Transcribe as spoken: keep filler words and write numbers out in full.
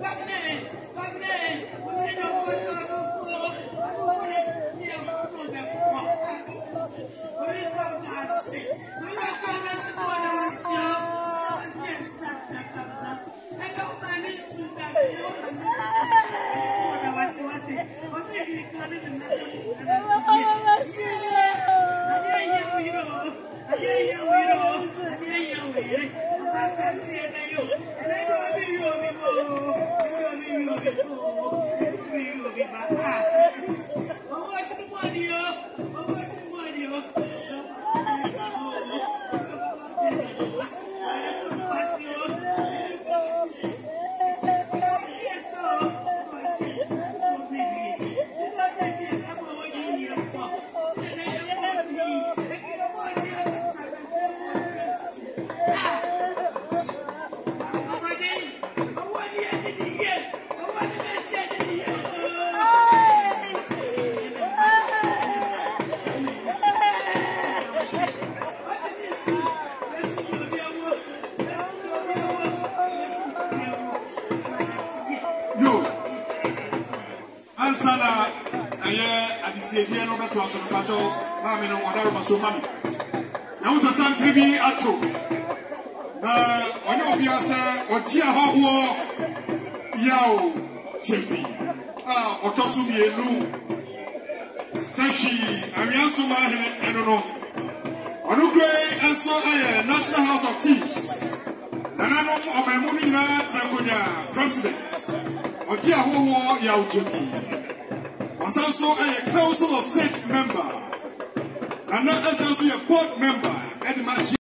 Sana aye adisiedia no beto aso pato na me no wadaro maso mami na wo sasa tribi ato na onye obi asa otia hoho yawo chebi ah otosu mienu sashi amiaso ma he eno no onu gre enso aye National House of Chiefs na na no omemu ni na trakonya president otia hoho yawo chebi was also a Council of State member, and not as also a board member, and